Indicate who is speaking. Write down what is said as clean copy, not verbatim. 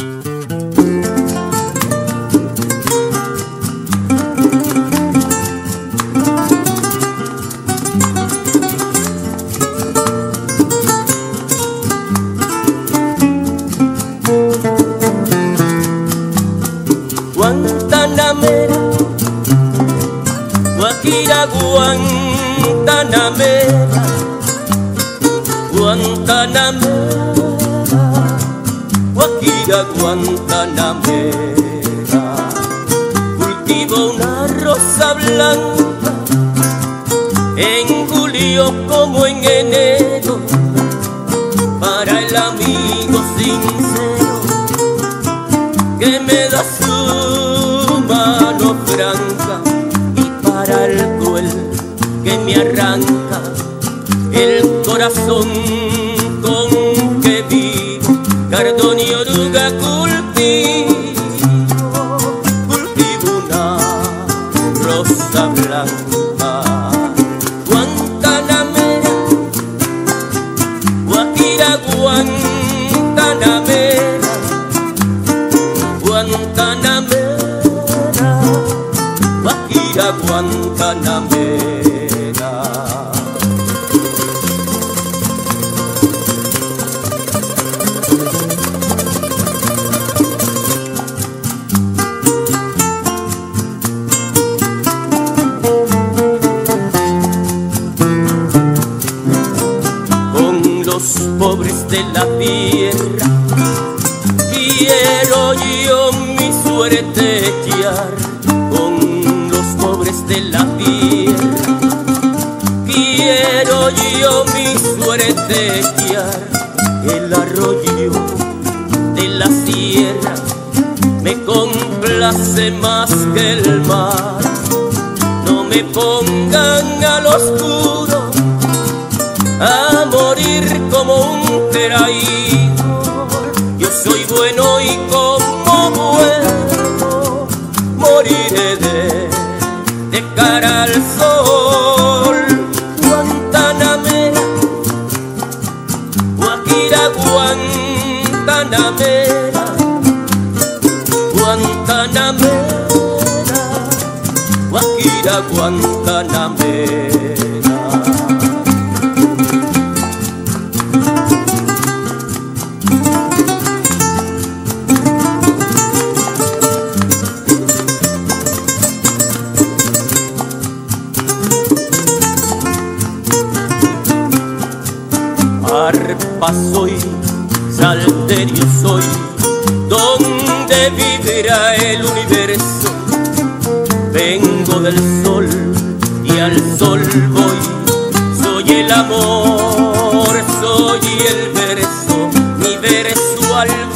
Speaker 1: Guantanamera, Guajira Guantanamera, Guantanamera, Guajira Guantanamera. Cultivo una rosa blanca en julio como en enero, para el amigo sincero que me da su mano franca, y para el cruel que me arranca el corazón con que vivo. Cardón y oruga cultivo una rosa blanca. Guantanamera, Guajira Guantanamera, Guantanamera, Guajira Guantanamera. Con los pobres de la tierra quiero yo mi suerte echar. Con los pobres de la tierra quiero yo mi suerte echar. El arroyo de la sierra me complace más que el mar. No me pongan al oscuro a morir como un traidor. Yo soy bueno y como bueno moriré de cara al sol. Guantanamera, Guajira Guantanamera, Guantanamera, Guajira Guantanamera. Arpa soy, salterio soy, donde vivirá el universo. Vengo del sol y al sol voy. Soy el amor, soy el verso, mi verso al